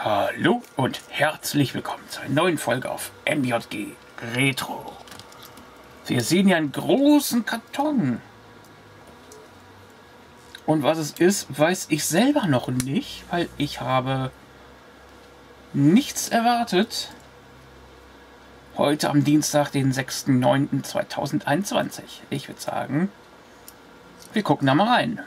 Hallo und herzlich willkommen zu einer neuen Folge auf MJG Retro. Wir sehen hier einen großen Karton. Und was es ist, weiß ich selber noch nicht, weil ich habe nichts erwartet. Heute am Dienstag, den 6.9.2021. Ich würde sagen, wir gucken da mal rein.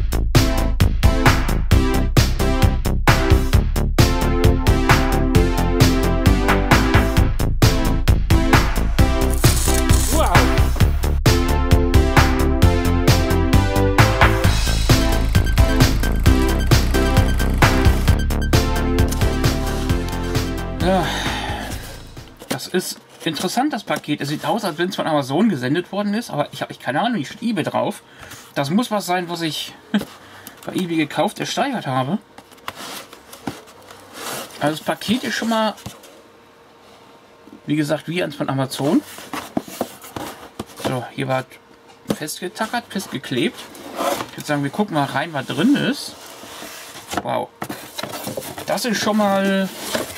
Ja, das ist interessant, das Paket. Es sieht aus, als wenn es von Amazon gesendet worden ist, aber ich habe keine Ahnung, ich steht eBay drauf. Das muss was sein, was ich bei eBay gekauft, ersteigert habe. Also das Paket ist schon mal, wie gesagt, wie eins von Amazon. So, hier war festgetackert, festgeklebt. Ich würde sagen, wir gucken mal rein, was drin ist. Wow. Das ist schon mal...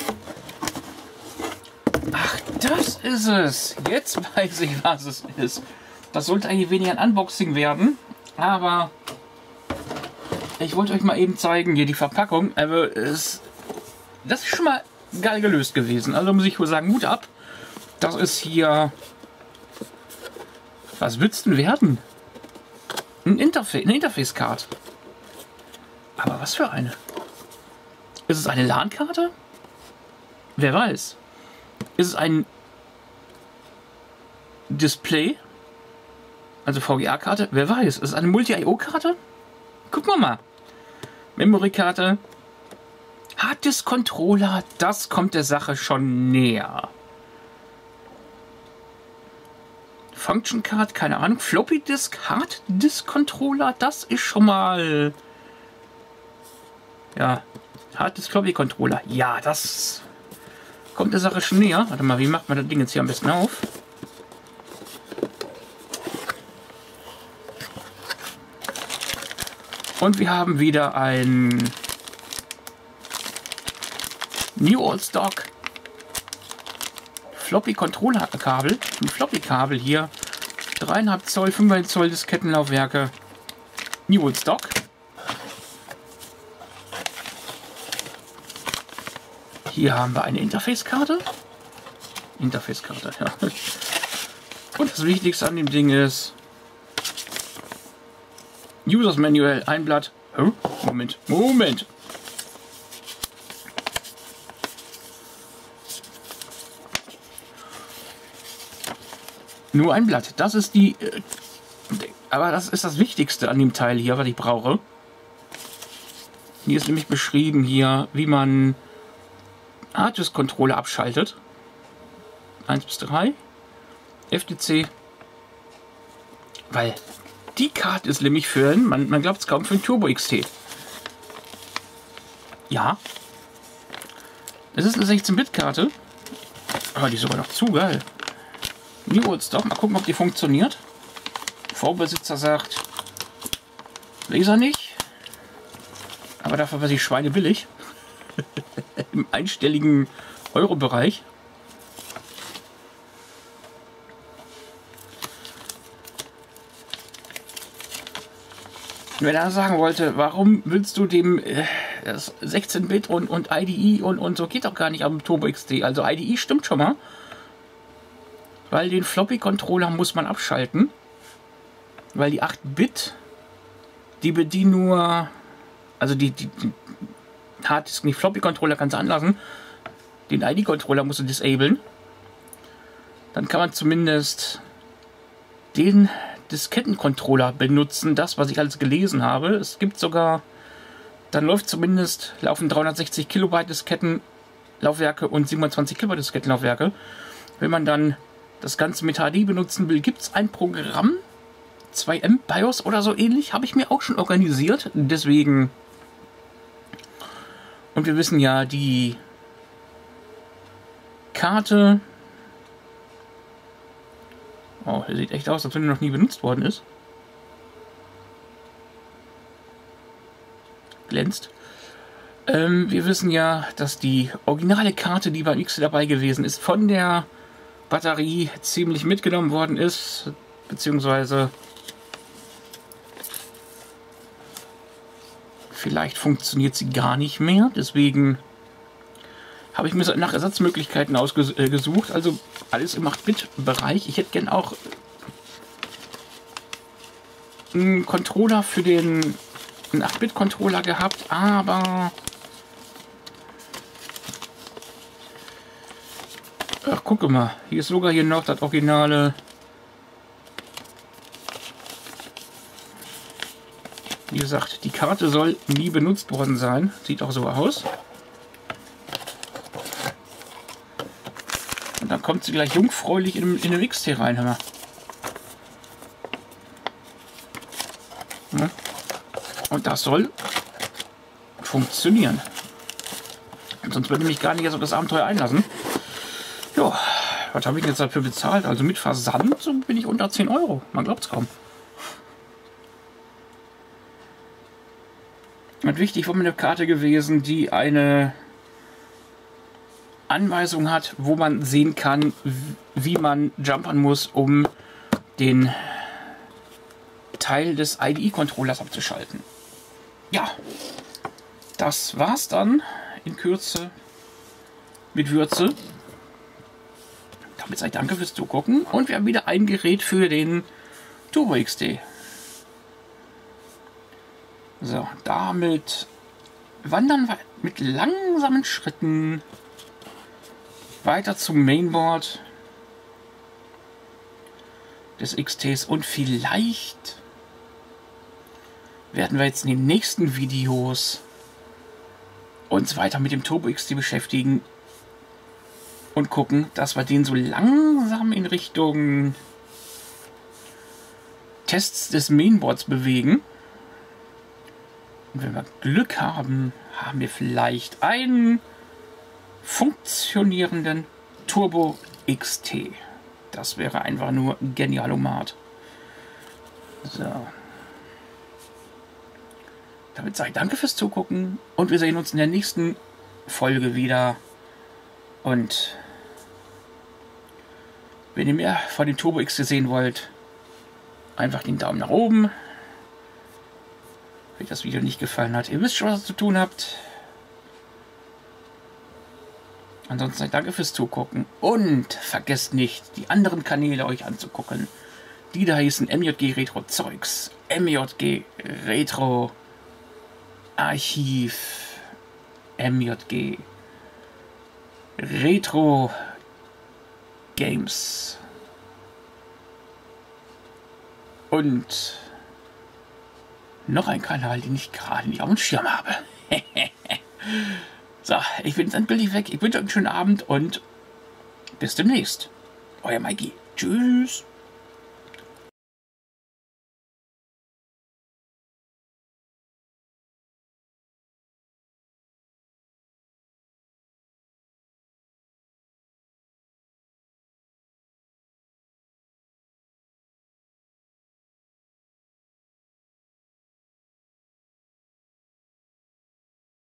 Das ist es. Jetzt weiß ich, was es ist. Das sollte eigentlich weniger ein Unboxing werden, aber ich wollte euch mal eben zeigen, hier die Verpackung. Also das ist schon mal geil gelöst gewesen. Also muss ich wohl sagen, Hut ab. Das ist hier... Was wird's denn werden? Eine Interface-Card. Aber was für eine? Ist es eine LAN-Karte? Wer weiß. Ist es ein Display? Also VGA-Karte? Wer weiß. Ist es eine Multi-IO-Karte? Gucken wir mal. Memory-Karte. Harddisk-Controller. Das kommt der Sache schon näher. Function-Card, keine Ahnung. Floppy-Disk, Harddisk-Controller. Das ist schon mal... Ja. Harddisk-Floppy-Controller. Ja, das... kommt der Sache schon näher. Warte mal, wie macht man das Ding jetzt hier am besten auf? Und wir haben wieder ein New Old Stock Floppy Controller Kabel. Ein Floppy Kabel hier. 3,5 Zoll, 5,5 Zoll Diskettenlaufwerke. New Old Stock. Hier haben wir eine Interface-Karte. Interface-Karte, ja. Und das Wichtigste an dem Ding ist Users Manual, ein Blatt. Oh, Moment. Nur ein Blatt. Das ist die... aber das ist das Wichtigste an dem Teil hier, was ich brauche. Hier ist nämlich beschrieben hier, wie man Harddisk-Controller abschaltet. 1 bis 3. FTC. Weil die Karte ist nämlich für einen, man glaubt es kaum, für ein Turbo XT. Ja. Das ist eine 16-Bit-Karte. Aber die ist sogar noch zu geil. New Old Stock. Mal gucken, ob die funktioniert. Vorbesitzer sagt, Laser nicht. Aber dafür war sie schweinebillig. Im einstelligen Euro-Bereich. Wenn er sagen wollte, warum willst du dem 16-Bit und IDE und so geht doch gar nicht am Turbo XT. Also IDE stimmt schon mal. Weil den Floppy-Controller muss man abschalten. Weil die 8-Bit, die bedienen nur, also die Harddisk, nicht Floppy-Controller kannst du anlassen. Den ID-Controller musst du disablen. Dann kann man zumindest den Diskettencontroller benutzen. Das, was ich alles gelesen habe. Es gibt sogar, dann laufen 360 Kilobyte Diskettenlaufwerke und 27 Kilobyte Diskettenlaufwerke. Wenn man dann das Ganze mit HD benutzen will, gibt es ein Programm, 2M BIOS oder so ähnlich, habe ich mir auch schon organisiert. Deswegen... Und wir wissen ja, die Karte... Oh, der sieht echt aus, als wenn er noch nie benutzt worden ist. Glänzt. Wir wissen ja, dass die originale Karte, die beim XT dabei gewesen ist, von der Batterie ziemlich mitgenommen worden ist, beziehungsweise vielleicht funktioniert sie gar nicht mehr. Deswegen habe ich mir nach Ersatzmöglichkeiten ausgesucht. Also alles im 8-Bit-Bereich. Ich hätte gern auch einen Controller für einen 8-Bit-Controller gehabt, aber ach, gucke mal, hier ist sogar hier noch das originale. Wie gesagt, die Karte soll nie benutzt worden sein. Sieht auch so aus. Und dann kommt sie gleich jungfräulich in den XT rein. Hör mal. Ja. Und das soll funktionieren. Sonst würde ich mich gar nicht erst auf das Abenteuer einlassen. Ja, was habe ich jetzt dafür bezahlt? Also mit Versand so bin ich unter 10 Euro. Man glaubt es kaum. Und wichtig war mir eine Karte gewesen, die eine Anweisung hat, wo man sehen kann, wie man jumpern muss, um den Teil des IDE-Controllers abzuschalten. Ja, das war's dann in Kürze mit Würze. Damit sage ich danke fürs Zugucken und wir haben wieder ein Gerät für den Turbo XT. So, damit wandern wir mit langsamen Schritten weiter zum Mainboard des XTs und vielleicht werden wir jetzt in den nächsten Videos uns weiter mit dem Turbo XT beschäftigen und gucken, dass wir den so langsam in Richtung Tests des Mainboards bewegen. Und wenn wir Glück haben, haben wir vielleicht einen funktionierenden Turbo XT. Das wäre einfach nur genialomat. So. Damit sage ich danke fürs Zugucken und wir sehen uns in der nächsten Folge wieder. Und wenn ihr mehr von dem Turbo XT sehen wollt, einfach den Daumen nach oben. Wenn euch das Video nicht gefallen hat, ihr wisst schon, was ihr zu tun habt. Ansonsten sage ich danke fürs Zugucken und vergesst nicht, die anderen Kanäle euch anzugucken. Die da hießen MJG Retro Zeugs, MJG Retro Archiv, MJG Retro Games und noch ein Kanal, den ich gerade nicht auf dem Schirm habe. So, ich bin jetzt endgültig weg. Ich wünsche euch einen schönen Abend und bis demnächst. Euer Mikey. Tschüss.